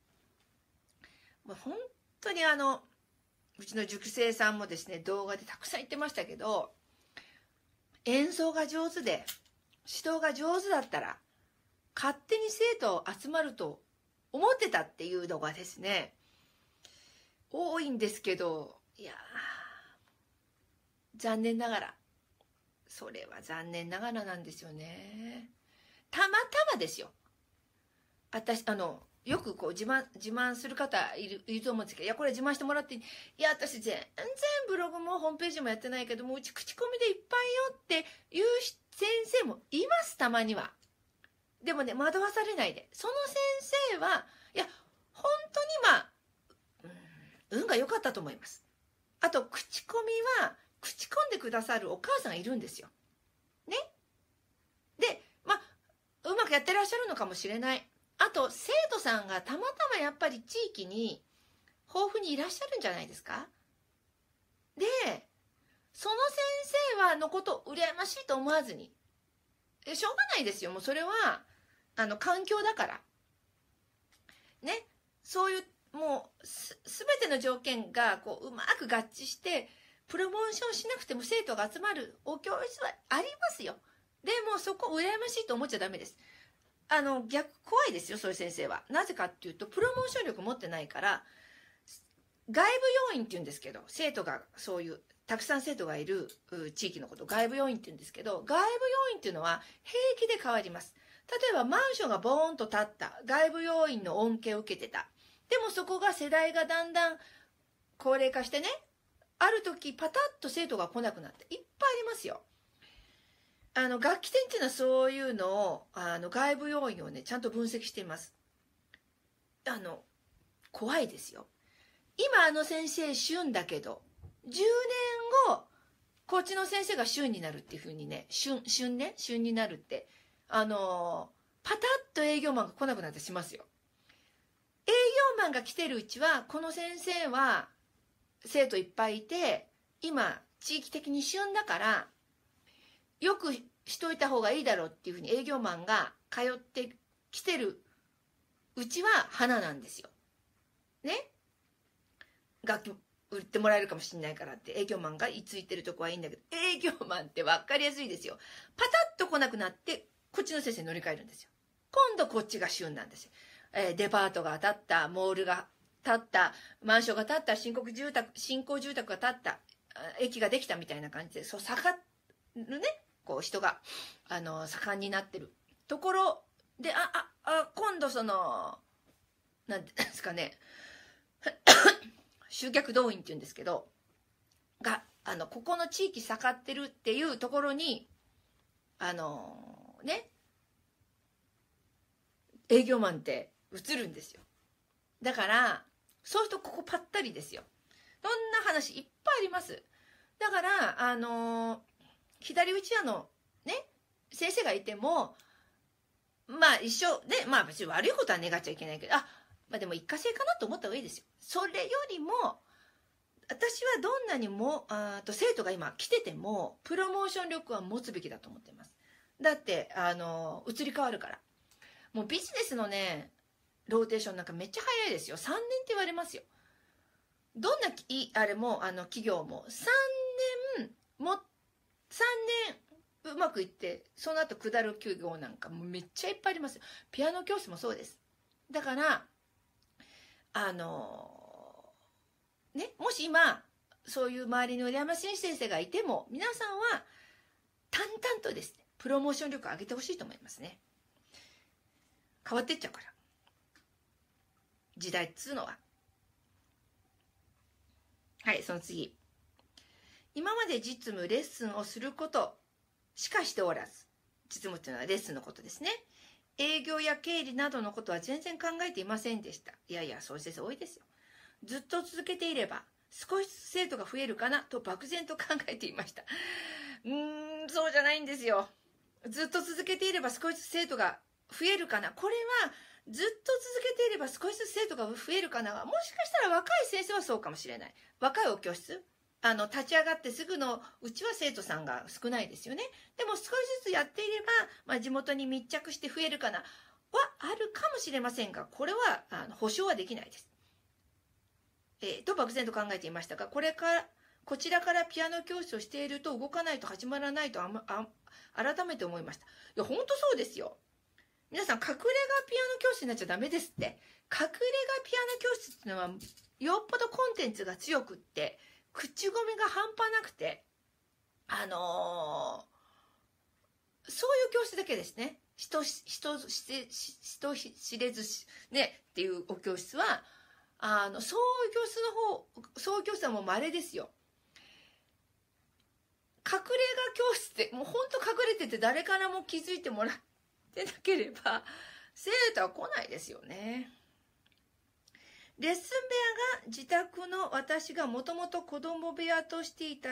本当にあのうちの塾生さんもですね、動画でたくさん言ってましたけど、演奏が上手で指導が上手だったら勝手に生徒集まると思ってたっていうのがですね多いんですけど、いや残念ながらそれは残念ながらなんですよね。たまたまですよ。私あのよくこう自慢自慢する方いるいると思うんですけど、いやこれ自慢してもらっていい、いや私全然ブログもホームページもやってないけどもうち口コミでいっぱいよっていう先生もいます、たまには。でもね、惑わされないで、その先生はいや本当にまあ、うん、運が良かったと思います。あと口コミは口コんでくださるお母さんがいるんですよね。でまあうまくやってらっしゃるのかもしれない。 あと生徒さんがたまたまやっぱり地域に豊富にいらっしゃるんじゃないですか。でその先生はのことを羨ましいと思わずに、えしょうがないですよ。もうそれはあの環境だからね。そういうもうす全ての条件がこううまく合致してプロモーションしなくても生徒が集まるお教室はありますよ。でもそこ羨ましいと思っちゃダメです。あの逆怖いですよ、そういう先生は。なぜかっていうとプロモーション力持ってないから。外部要因って言うんですけど、生徒がそういうたくさん生徒がいる地域のことを外部要因って言うんですけど、外部要因っていうのは平気で変わります。例えばマンションがボーンと建った、外部要因の恩恵を受けてた。でもそこが世代がだんだん高齢化してね、ある時パタッと生徒が来なくなっていっぱいありますよ。あの楽器店っていうのはそういうのをあの外部要因をねちゃんと分析しています。あの怖いですよ。今あの先生旬だけどじゅうねんごこっちの先生が旬になるっていう風にね、旬旬ね旬になるってあのパタッと営業マンが来なくなってしますよ。営業マンが来てるうちはこの先生は生徒いっぱいいて今地域的に旬だからよくしといた方がいいだろうっていう風に営業マンが通ってきてるうちは花なんですよね。楽器売ってもらえるかもしれないからって営業マンが居ついてるとこはいいんだけど、営業マンって分かりやすいですよ。パタッと来なくなってこっちの先生に乗り換えるんですよ。今度こっちが旬なんですよ。えー、デパートが建った、モールが建った、マンションが建った、新興住宅新興住宅が建った、駅ができたみたいな感じで、そう盛るね、こう人があの盛んになってるところで、あああ今度そのなんですかね集客動員っていうんですけどがあのここの地域盛ってるっていうところにあのね営業マンって移るんですよ。だからそうするとここぱったりですよ。そんな話いっぱいあります。だからあの左打ち屋のね先生がいてもまあ一緒ね、まあ別に悪いことは願っちゃいけないけど、あまあでも一過性かなと思った方がいいですよ。それよりも私はどんなにもあと生徒が今来ててもプロモーション力は持つべきだと思っています。だってあの移り変わるから。もうビジネスのねローテーションなんかめっちゃ早いですよ。さんねんって言われますよ。どんなきあれもあの企業もさんねんもさんねんうまくいってその後下る企業なんかもめっちゃいっぱいありますよ。ピアノ教室もそうです。だからあのね、もし今そういう周りに羨ましい先生がいても皆さんは淡々とですねプロモーション力を上げてほしいと思いますね。変わっていっちゃうから時代っつうのは。はい、その次。今まで実務レッスンをすることしかしておらず、実務っていうのはレッスンのことですね。営業や経理などのことは全然考えていませんでした。いやいや、そういう先生多いですよ。ずっと続けていれば少しずつ生徒が増えるかなと漠然と考えていました。うーん、そうじゃないんですよ。ずっと続けていれば少しずつ生徒が増えるかな。これはずっと続けていれば少しずつ生徒が増えるかな。もしかしたら若い先生はそうかもしれない。若いお教室あの立ち上がってすぐのうちは生徒さんが少ないですよね。でも少しずつやっていれば、まあ、地元に密着して増えるかなはあるかもしれませんが、これはあの保証はできないです。えー、と漠然と考えていましたが、これからこちらからピアノ教室をしていると動かないと始まらないとあ、ま、あ改めて思いました。いや本当そうですよ。皆さん隠れ家ピアノ教室になっちゃダメですって。隠れ家ピアノ教室っていうのはよっぽどコンテンツが強くって口コミが半端なくて、あのー、そういう教室だけですね。人人人知れずねっていうお教室はあのそういう教室の方そういう教室はもう稀ですよ。隠れ家教室ってもう本当隠れてて誰からも気づいてもらってなければ生徒は来ないですよね。レッスン部屋が自宅の私がもともと子供部屋としていた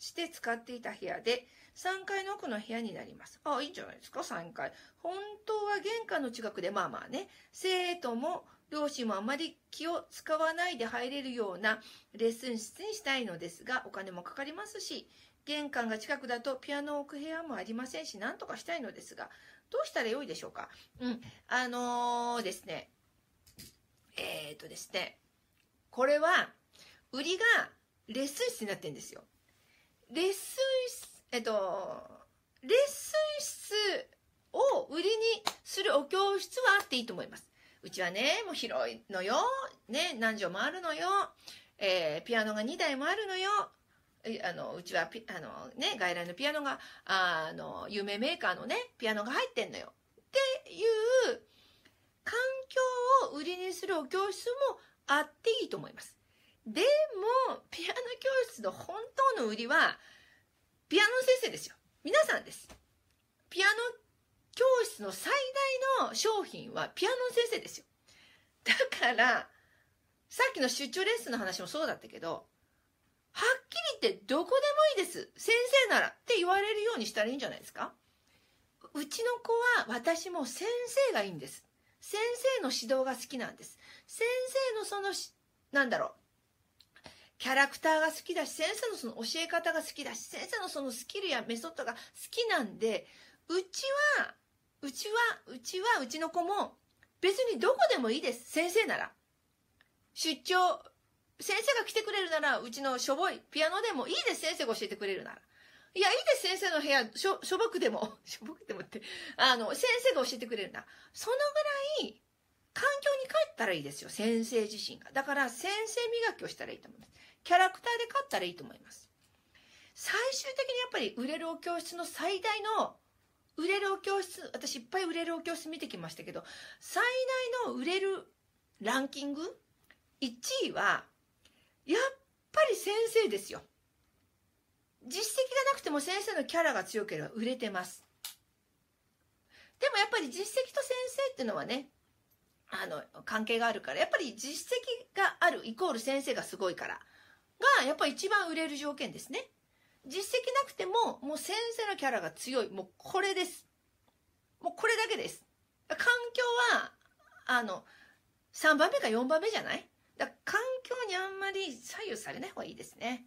して使っていた部屋で、さんがいの奥の部屋になります。あ、いいんじゃないですか、さんがい。本当は玄関の近くで、まあまあね、生徒も両親もあまり気を使わないで入れるようなレッスン室にしたいのですが、お金もかかりますし、玄関が近くだとピアノを置く部屋もありませんし、なんとかしたいのですが、どうしたらよいでしょうか。うん、あのー、ですね、えーとですね、これは、売りがレッスン室になってるんですよ。レッスン室、えっと、レッスン室を売りにするお教室はあっていいと思います。うちはね、もう広いのよ。ね、何畳もあるのよ。えー、ピアノがにだいもあるのよ。あの、うちはピ、あのね、外来のピアノが、あの、有名メーカーのね、ピアノが入ってんのよ。っていう環境を売りにするお教室もあっていいと思います。でも、ピアノ教室の本当の売りは、ピアノの先生ですよ。皆さんです。ピアノ教室の最大の商品はピアノの先生ですよ。だから、さっきの出張レッスンの話もそうだったけど、はっきり言ってどこでもいいです。先生ならって言われるようにしたらいいんじゃないですか。うちの子は私も先生がいいんです。先生の指導が好きなんです。先生のその、なんだろう。キャラクターが好きだし、先生のその教え方が好きだし、先生のそのスキルやメソッドが好きなんで、うちは、うちは、うちは、うちの子も別にどこでもいいです。先生なら。出張、先生が来てくれるなら、うちのしょぼいピアノでもいいです。先生が教えてくれるなら。いや、いいです。先生の部屋、しょ、しょぼくでも、しょぼくでもって、あの、先生が教えてくれるなら。そのぐらい、環境に帰ったらいいですよ。先生自身が。だから、先生磨きをしたらいいと思います。キャラクターで勝ったらいいと思います。最終的にやっぱり売れるお教室の最大の、売れるお教室、私いっぱい売れるお教室見てきましたけど、最大の売れるランキングいちいは、やっぱり先生ですよ。実績がなくても先生のキャラが強ければ売れてます。でもやっぱり実績と先生っていうのはね、あの、関係があるから、やっぱり実績があるイコール先生がすごいから、がやっぱり一番売れる条件ですね。実績なくても、もう先生のキャラが強い。もうこれです。もうこれだけです。環境は、あの、さんばんめかよんばんめじゃない？だから環境にあんまり左右されない方がいいですね。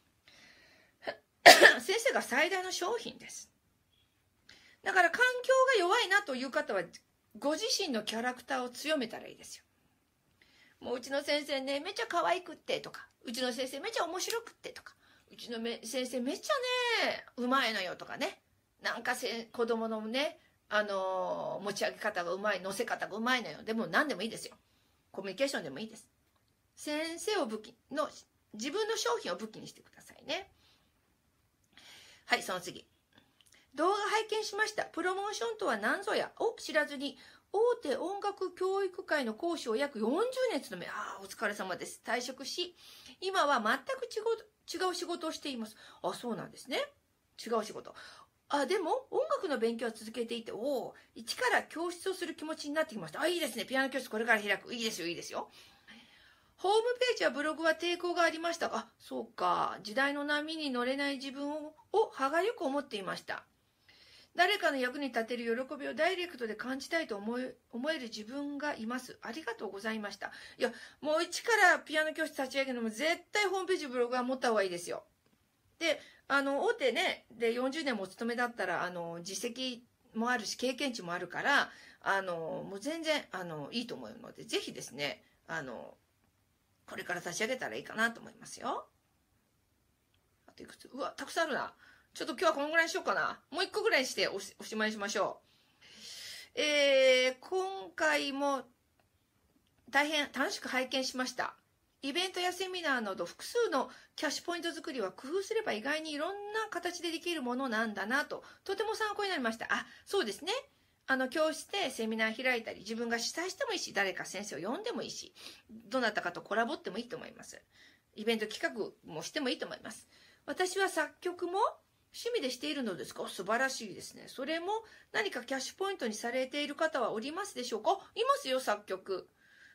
先生が最大の商品です。だから環境が弱いなという方は、ご自身のキャラクターを強めたらいいですよ。もううちの先生ね、めっちゃ可愛くってとか、うちの先生めっちゃ面白くってとか、うちの先生めっちゃね、うまいのよとかね。なんかせ子供のね、あのー、持ち上げ方がうまい、乗せ方がうまいのよ。でも何でもいいですよ。コミュニケーションでもいいです。先生を武器の、自分の商品を武器にしてくださいね。はい、その次。動画拝見しました。プロモーションとは何ぞやを知らずに、大手音楽教育会の講師を約よんじゅうねん務め、ああ、お疲れ様です。退職し、今は全く違う、違う仕事をしています。あ、そうなんですね。違う仕事。あ、でも、音楽の勉強は続けていて、おお、一から教室をする気持ちになってきました。あ、いいですね。ピアノ教室これから開く。いいですよ、いいですよ。ホームページやブログは抵抗がありましたが、あ、そうか。時代の波に乗れない自分を、を歯がゆく思っていました。誰かの役に立てる喜びをダイレクトで感じたいと思え、思える自分がいます。ありがとうございました。いや、もう一からピアノ教室立ち上げるのも絶対ホームページ、ブログは持った方がいいですよ。で、あの、大手ね、でよんじゅうねんもお勤めだったら、あの、実績もあるし、経験値もあるから、あの、もう全然、あの、いいと思うので、ぜひですね、あの、これから立ち上げたらいいかなと思いますよ。あといくつ？うわ、たくさんあるな。ちょっと今日はこのぐらいにしようかな。もう一個ぐらいにしておし、おしまいにしましょう。えー、今回も大変楽しく拝見しました。イベントやセミナーなど複数のキャッシュポイント作りは工夫すれば意外にいろんな形でできるものなんだなと、とても参考になりました。あ、そうですね。あの、教室でセミナー開いたり、自分が主催してもいいし、誰か先生を呼んでもいいし、どなたかとコラボってもいいと思います。イベント企画もしてもいいと思います。私は作曲も趣味でしているのですか？素晴らしいですね。それも何かキャッシュポイントにされている方はおりますでしょうか？いますよ、作曲。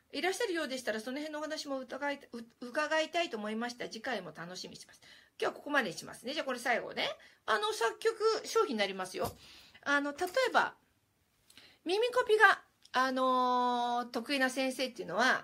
いらっしゃるようでしたら、その辺のお話も伺い、伺いたいと思いました。次回も楽しみにします。今日はここまでにしますね。じゃあこれ最後ね。あの、作曲商品になりますよ。あの、例えば、耳コピが、あのー、得意な先生っていうのは、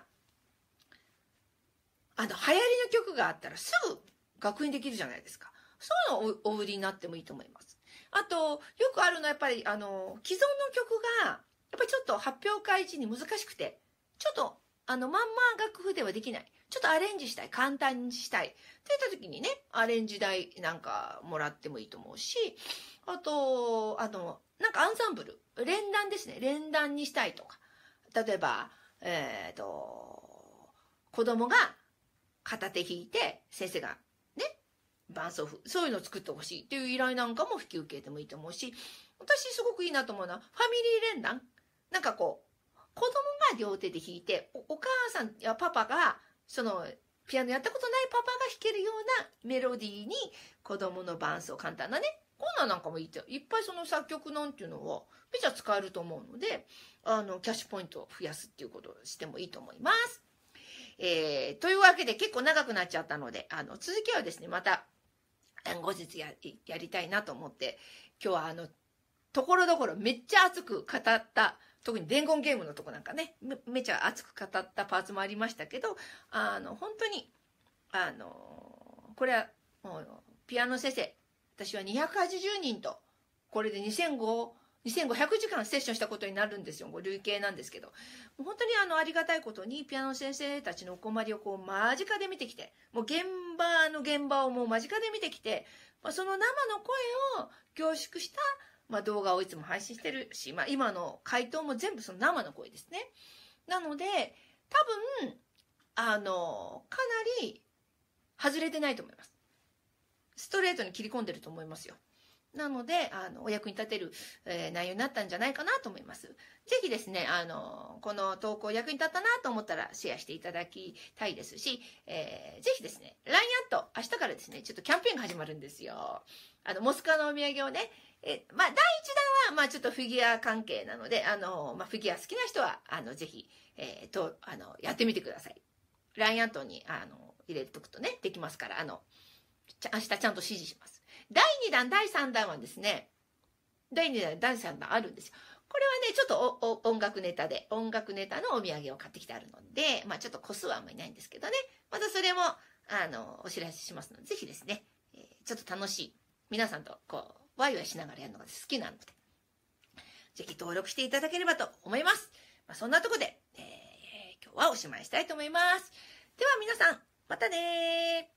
あの、流行りの曲があったらすぐ学院できるじゃないですか。そういうのをお売りになってもいいと思います。あと、よくあるのはやっぱり、あの、既存の曲が、やっぱりちょっと発表会時に難しくて、ちょっと、あの、まんま楽譜ではできない。ちょっとアレンジしたい。簡単にしたい。って言った時にね、アレンジ代なんかもらってもいいと思うし、あと、あの、なんかアンサンブル。連弾ですね。連弾にしたいとか。例えば、えっと、子供が片手弾いて、先生がね、伴奏譜。そういうのを作ってほしいっていう依頼なんかも引き受けてもいいと思うし、私すごくいいなと思うのは、ファミリー連弾。なんかこう、子供が両手で弾いて、お、お母さんやパパが、その、ピアノやったことないパパが弾けるようなメロディーに、子供の伴奏、簡単なね、こんなんなんかもいいって、いっぱいその作曲なんていうのは、めちゃ使えると思うので、あの、キャッシュポイントを増やすっていうことをしてもいいと思います。えー、というわけで結構長くなっちゃったので、あの、続きはですね、また、後日や、やりたいなと思って、今日はあの、ところどころめっちゃ熱く語った、特に伝言ゲームのとこなんかね、め、めちゃ熱く語ったパーツもありましたけど、あの、本当に、あの、これはもう、ピアノ先生、私はにひゃくはちじゅうにんと、これでにせんごひゃくじかんセッションしたことになるんですよ。累計なんですけど。本当にあの、ありがたいことに、ピアノ先生たちのお困りをこう、間近で見てきて、もう現場の現場をもう間近で見てきて、まあ、その生の声を凝縮した、まあ、動画をいつも配信してるし、まあ、今の回答も全部その生の声ですね。なので、多分、あの、かなり外れてないと思います。ストレートに切り込んでると思いますよ。なので、あの、お役に立てる、えー、内容になったんじゃないかなと思います。ぜひですね、あの、この投稿役に立ったなと思ったらシェアしていただきたいですし、えー、ぜひですね、ライン アット、明日からですね、ちょっとキャンペーンが始まるんですよ。あの、モスクワのお土産をね、え、まあ、だいいちだんは、まあ、ちょっとフィギュア関係なので、あの、まあ、フィギュア好きな人は、あの、ぜひ、えー、と、あの、やってみてください。ライン アットに、あの、入れとくとね、できますから、あの、明日ちゃんと指示します。だいにだん、だいさんだんはですね、だいにだん、だいさんだんあるんですよ。これはね、ちょっとおお音楽ネタで、音楽ネタのお土産を買ってきてあるので、まあちょっと個数はあんまりないんですけどね、またそれも、あの、お知らせしますので、ぜひですね、えー、ちょっと楽しい、皆さんとこう、ワイワイしながらやるのが好きなので、ぜひ登録していただければと思います。まあ、そんなとこで、えー、今日はおしまいしたいと思います。では皆さん、またねー。